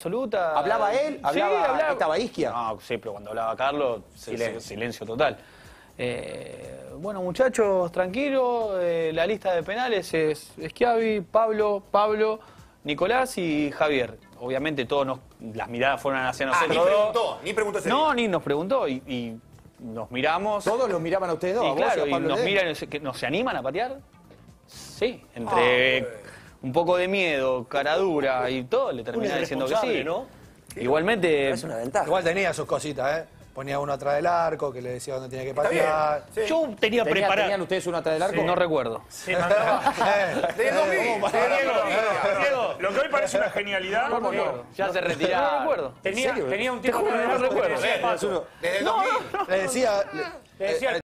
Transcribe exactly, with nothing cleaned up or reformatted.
absoluta. ¿Hablaba él? ¿Hablaba, sí, hablaba. estaba Isquia? No, sí, pero cuando hablaba Carlos, silencio, Silencio. silencio total. Eh, bueno, muchachos, tranquilos. Eh, la lista de penales es Schiavi, Pablo, Pablo, Nicolás y Javier. Obviamente todos nos, las miradas fueron hacia Ah, nosotros ni dos. preguntó, ni preguntó ese No, día. ni nos preguntó y, y nos miramos. ¿Todos los miraban a ustedes dos? Y ¿A vos y claro, a y Pablo nos Ledesma? miran, y se- que ¿nos se animan a patear? Sí, entre un poco de miedo, cara dura y todo, le terminan diciendo que sí. ¿no? Igualmente, Es una ventaja. Igual tenía sus cositas, ¿eh? Ponía uno atrás del arco, que le decía dónde tenía que patear. Sí. Yo tenía ¿Tenía- preparado. ¿Tenían ustedes uno atrás del arco? no recuerdo. Se mandaba. De dos mil. Diego, Diego, Lo que hoy parece una genialidad. No porque- recuerdo. Ya se retiraron. No recuerdo. tenía, tenía un tipo juro, que no recuerdo. Desde el dos mil. Le decía... Te decía,